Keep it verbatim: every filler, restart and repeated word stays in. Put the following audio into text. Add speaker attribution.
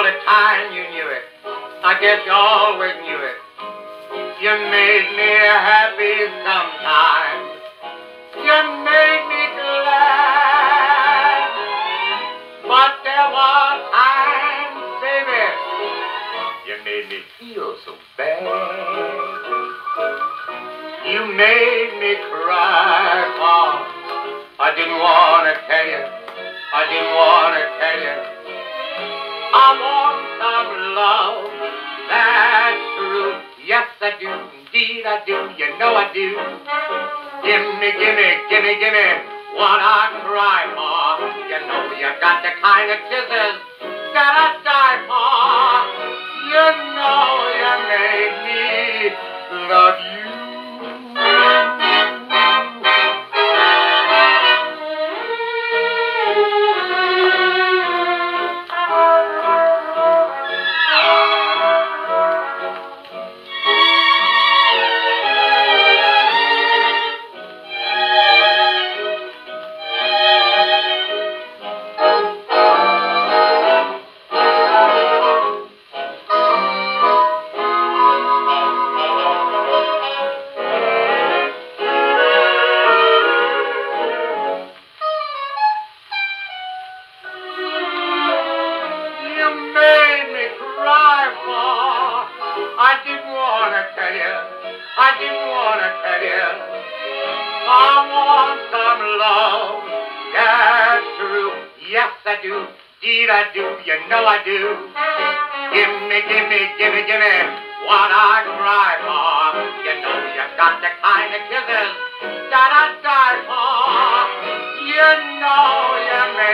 Speaker 1: all the time you knew it. I guess you always knew it. You made me happy sometimes. You made me glad. But there was times, baby, you made me feel so bad. You made me cry, for I didn't want to tell you. I didn't want to tell you. I want some love, that's true. Yes, I do, indeed I do, you know I do. Gimme, gimme, gimme, gimme what I cry for. You know you got the kind of kisses that I die for. You know you made me love you. I didn't want to tell you, I didn't want to tell you. I want some love, that's true. Yes, I do, indeed I do, you know I do. Gimme, gimme, gimme, gimme what I cry for. You know you got the kind of kisses that I die for. You know you made